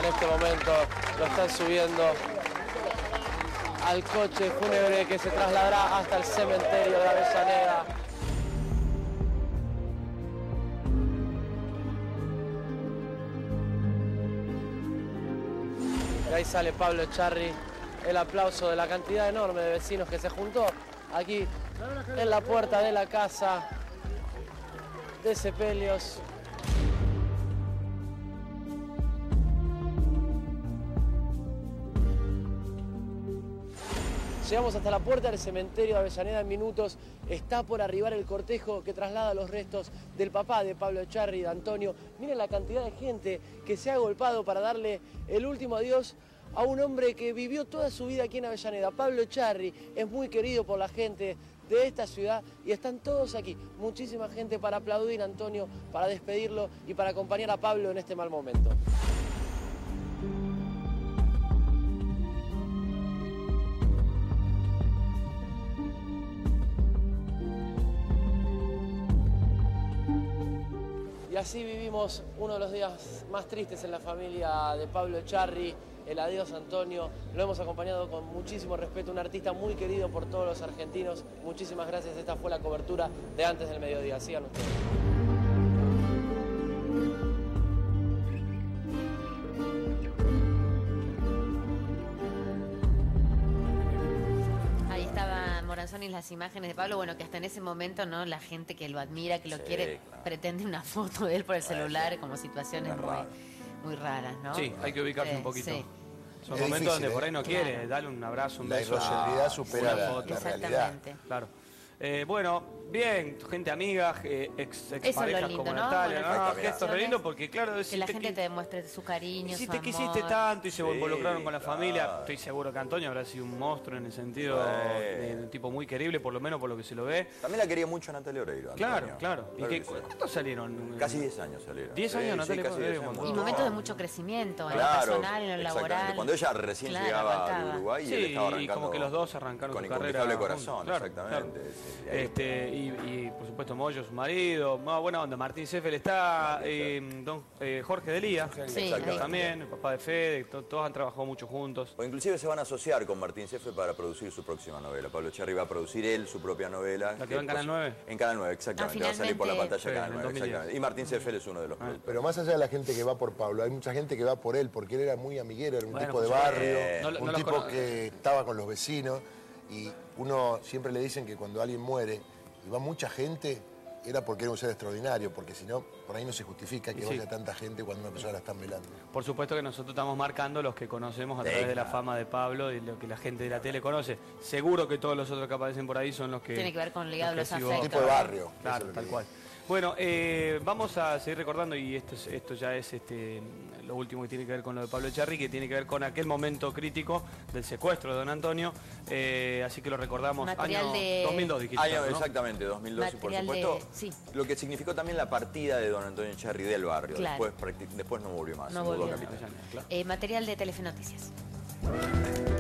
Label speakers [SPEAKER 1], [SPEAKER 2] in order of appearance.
[SPEAKER 1] este momento lo están subiendo al coche fúnebre que se trasladará hasta el cementerio de Avellaneda. Y ahí sale Pablo Echarri, el aplauso de la cantidad enorme de vecinos que se juntó aquí en la puerta de la casa de Sepelios. Llegamos hasta la puerta del cementerio de Avellaneda en minutos. Está por arribar el cortejo que traslada los restos del papá de Pablo Echarri, de Antonio. Miren la cantidad de gente que se ha agolpado para darle el último adiós a un hombre que vivió toda su vida aquí en Avellaneda. Pablo Echarri es muy querido por la gente de esta ciudad y están todos aquí. Muchísima gente para aplaudir a Antonio, para despedirlo y para acompañar a Pablo en este mal momento. Y así vivimos uno de los días más tristes en la familia de Pablo Echarri, el adiós a Antonio. Lo hemos acompañado con muchísimo respeto, un artista muy querido por todos los argentinos. Muchísimas gracias, esta fue la cobertura de antes del mediodía. Sigan ustedes.
[SPEAKER 2] Moranzoni, las imágenes de Pablo, bueno, que hasta en ese momento, ¿no? La gente que lo admira, que lo quiere, claro, pretende una foto de él por el celular, como situaciones muy raras, ¿no?
[SPEAKER 3] Sí, hay que ubicarse un poquito. Sí. Son momentos
[SPEAKER 4] difícil,
[SPEAKER 3] donde por ahí no quiere, darle un abrazo, un beso.
[SPEAKER 4] La irracionalidad supera
[SPEAKER 3] una foto.
[SPEAKER 4] la realidad.
[SPEAKER 3] Claro. Bueno, bien, gente amiga, ex parejas como
[SPEAKER 2] ¿no?
[SPEAKER 3] Natalia,
[SPEAKER 2] Bueno,
[SPEAKER 3] ¿no? Que esto es re lindo porque, claro,
[SPEAKER 2] que la gente te demuestre su cariño, su amor.
[SPEAKER 3] Quisiste tanto y se involucraron con la familia. Estoy seguro que Antonio habrá sido un monstruo en el sentido de un tipo muy querible, por lo menos por lo que se lo ve.
[SPEAKER 5] También la quería mucho Natalia Oreiro.
[SPEAKER 3] Claro, claro. ¿Y cuántos salieron?
[SPEAKER 5] Casi 10 años salieron.
[SPEAKER 3] 10 años Natalia Oreiro.
[SPEAKER 2] Y momentos de mucho crecimiento, en lo personal, en lo laboral.
[SPEAKER 5] Cuando ella recién llegaba a Uruguay y él estaba arrancando.
[SPEAKER 3] Y como que los dos arrancaron su carrera.
[SPEAKER 5] Con corazón, exactamente.
[SPEAKER 3] Y por supuesto Moyo, su marido, más buena onda, Martín Seffel está, Jorge Delía, también, el papá de Fede, todos han trabajado mucho juntos.
[SPEAKER 5] O inclusive se van a asociar con Martín Seffel para producir su próxima novela. Pablo Echarri va a producir él su propia novela.
[SPEAKER 3] ¿La que va en Canal 9?
[SPEAKER 5] En Canal 9, exactamente. Va a salir por la pantalla Canal 9, exactamente. Y Martín Seffel es uno de los productores.
[SPEAKER 4] Pero más allá de la gente que va por Pablo, hay mucha gente que va por él, porque él era muy amiguero, era un tipo de barrio, un tipo que estaba con los vecinos, y uno siempre le dicen que cuando alguien muere y va mucha gente, era porque era un ser extraordinario, porque si no, por ahí no se justifica que vaya tanta gente cuando una persona la están velando.
[SPEAKER 3] Por supuesto que nosotros estamos marcando los que conocemos a través de la fama de Pablo y lo que la gente de la tele conoce. Seguro que todos los otros que aparecen por ahí son los que...
[SPEAKER 2] Tiene que ver con ligado a los afectos.
[SPEAKER 4] Un tipo de barrio.
[SPEAKER 3] Claro, tal cual. Bueno, vamos a seguir recordando, y esto ya es lo último que tiene que ver con lo de Pablo Echarri, que tiene que ver con aquel momento crítico del secuestro de don Antonio, así que lo recordamos.
[SPEAKER 2] Material
[SPEAKER 3] año
[SPEAKER 2] de...
[SPEAKER 3] 2002, dijiste.
[SPEAKER 5] Año, ¿no? Exactamente, 2002, y por supuesto, lo que significó también la partida de don Antonio Echarri del barrio. Claro. Después no volvió más.
[SPEAKER 2] No volvió. Material de Telefe Noticias.